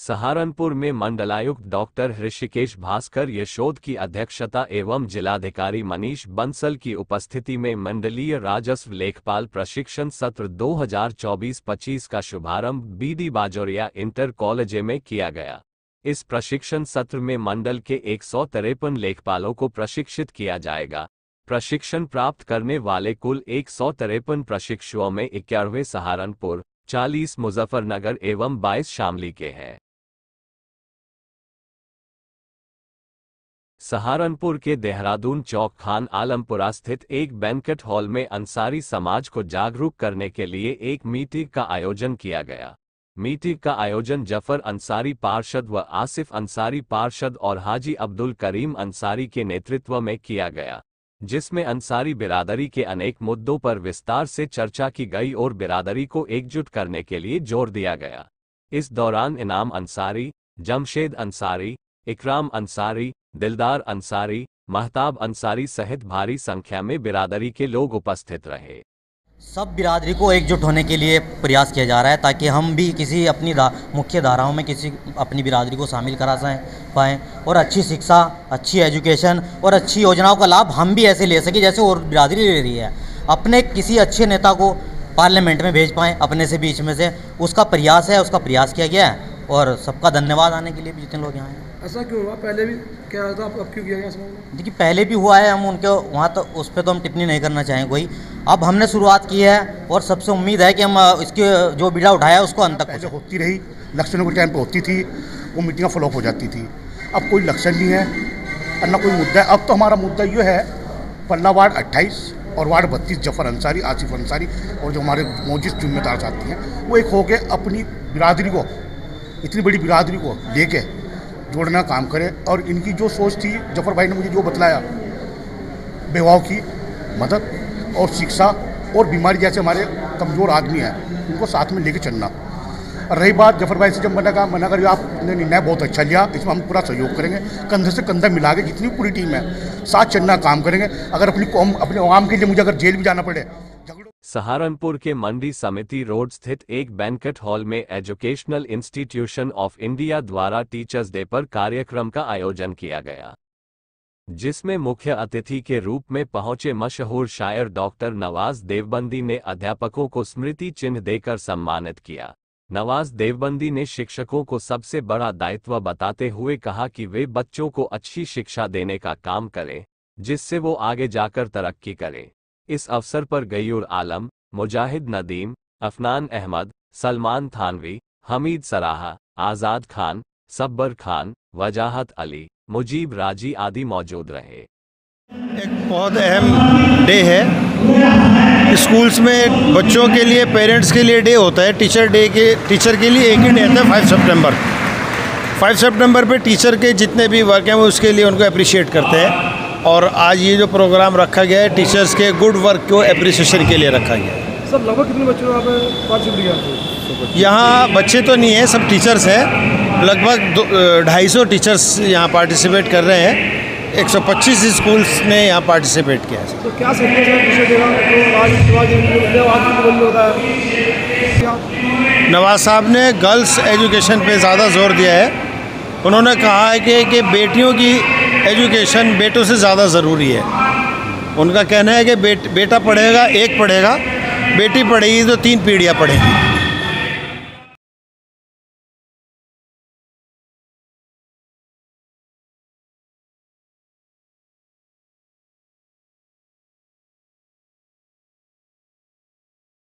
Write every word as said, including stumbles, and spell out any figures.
सहारनपुर में मंडलायुक्त डॉक्टर ऋषिकेश भास्कर यशोद की अध्यक्षता एवं जिलाधिकारी मनीष बंसल की उपस्थिति में मंडलीय राजस्व लेखपाल प्रशिक्षण सत्र दो हज़ार चौबीस पच्चीस का शुभारंभ बीडी बाजोरिया इंटर कॉलेज में किया गया। इस प्रशिक्षण सत्र में मंडल के एक सौ तिरपन लेखपालों को प्रशिक्षित किया जाएगा। प्रशिक्षण प्राप्त करने वाले कुल एक सौ तिरपन प्रशिक्षुओं में इक्यानवे सहारनपुर, चालीस मुजफ्फरनगर एवं बाईस शामली के हैं। सहारनपुर के देहरादून चौक खान आलमपुरा स्थित एक बैंक्वेट हॉल में अंसारी समाज को जागरूक करने के लिए एक मीटिंग का आयोजन किया गया। मीटिंग का आयोजन जफर अंसारी पार्षद व आसिफ अंसारी पार्षद और हाजी अब्दुल करीम अंसारी के नेतृत्व में किया गया, जिसमें अंसारी बिरादरी के अनेक मुद्दों पर विस्तार से चर्चा की गई और बिरादरी को एकजुट करने के लिए जोर दिया गया। इस दौरान इनाम अंसारी, जमशेद अंसारी, इकराम अंसारी, दिलदार अंसारी, महताब अंसारी सहित भारी संख्या में बिरादरी के लोग उपस्थित रहे। सब बिरादरी को एकजुट होने के लिए प्रयास किया जा रहा है ताकि हम भी किसी अपनी मुख्य धाराओं में किसी अपनी बिरादरी को शामिल करा पाएँ और अच्छी शिक्षा, अच्छी एजुकेशन और अच्छी योजनाओं का लाभ हम भी ऐसे ले सकें जैसे और बिरादरी ले रही है। अपने किसी अच्छे नेता को पार्लियामेंट में भेज पाएँ अपने से बीच में से, उसका प्रयास है, उसका प्रयास किया गया है और सबका धन्यवाद आने के लिए भी जितने लोग यहाँ हैं। ऐसा क्यों हुआ? पहले भी क्या था, अब क्यों किया गया इस मामले? देखिए पहले भी हुआ है, हम उनके वहाँ तो उस पर तो हम टिप्पणी नहीं करना चाहेंगे कोई। अब हमने शुरुआत की है और सबसे उम्मीद है कि हम इसके जो बीड़ा उठाया है उसको अंत तक पहले होती रही, इलेक्शनों के टाइम पे होती थी, वो मीटिंगें फ्लॉप हो जाती थी। अब कोई इलेक्शन नहीं है और ना कोई मुद्दा है। अब तो हमारा मुद्दा ये है पल्ला वार्ड अट्ठाईस और वार्ड बत्तीस, जफर अंसारी, आसिफ अंसारी और जो हमारे मौजूद जिम्मेदार साथी हैं वो एक हो के अपनी बिरादरी को, इतनी बड़ी बिरादरी को लेके जोड़ना काम करें। और इनकी जो सोच थी, जफर भाई ने मुझे जो बतलाया, बेवाओं की मदद और शिक्षा और बीमारी जैसे हमारे कमज़ोर आदमी हैं उनको साथ में लेके चलना। और रही बात जफर भाई से जब मना कहा मना करिए, आपने निर्णय बहुत अच्छा लिया, इसमें हम पूरा सहयोग करेंगे, कंधे से कंधा मिला के जितनी पूरी टीम है साथ चलना काम करेंगे। अगर अपनी कौम, अपने आवाम के लिए मुझे अगर जेल भी जाना पड़े। सहारनपुर के मंडी समिति रोड स्थित एक बैंक्वेट हॉल में एजुकेशनल इंस्टीट्यूशन ऑफ इंडिया द्वारा टीचर्स डे पर कार्यक्रम का आयोजन किया गया, जिसमें मुख्य अतिथि के रूप में पहुंचे मशहूर शायर डॉक्टर नवाज देवबंदी ने अध्यापकों को स्मृति चिन्ह देकर सम्मानित किया। नवाज देवबंदी ने शिक्षकों को सबसे बड़ा दायित्व बताते हुए कहा कि वे बच्चों को अच्छी शिक्षा देने का काम करें, जिससे वो आगे जाकर तरक्की करें। इस अवसर पर गयूर आलम, मुजाहिद नदीम, अफनान अहमद, सलमान थानवी, हमीद सराहा, आज़ाद खान, सब्बर खान, वजाहत अली, मुजीब राजी आदि मौजूद रहे। एक बहुत अहम डे है स्कूल्स में, बच्चों के लिए, पेरेंट्स के लिए डे होता है। टीचर डे के टीचर के लिए एक ही डे आता है, फाइव सितंबर। फाइव सितंबर पे टीचर के जितने भी वर्क हैं वो उसके लिए उनको अप्रिशिएट करते हैं। और आज ये जो प्रोग्राम रखा गया है टीचर्स के गुड वर्क को एप्रिसिएशन के लिए रखा गया है। सर लगभग कितने बच्चों ने पार्टिसिपेट किया? यहाँ बच्चे तो नहीं हैं, सब टीचर्स हैं। लगभग ढाई सौ टीचर्स यहाँ पार्टिसिपेट कर रहे हैं। एक सौ पच्चीस स्कूल्स ने यहाँ पार्टिसिपेट किया है। तो क्या संदेश है? नवाज साहब ने गर्ल्स एजुकेशन पे ज़्यादा जोर दिया है। उन्होंने कहा है कि, कि बेटियों की एजुकेशन बेटों से ज़्यादा ज़रूरी है। उनका कहना है कि बेट, बेटा पढ़ेगा एक पढ़ेगा, बेटी पढ़ेगी तो तीन पीढ़ियाँ पढ़ेंगी।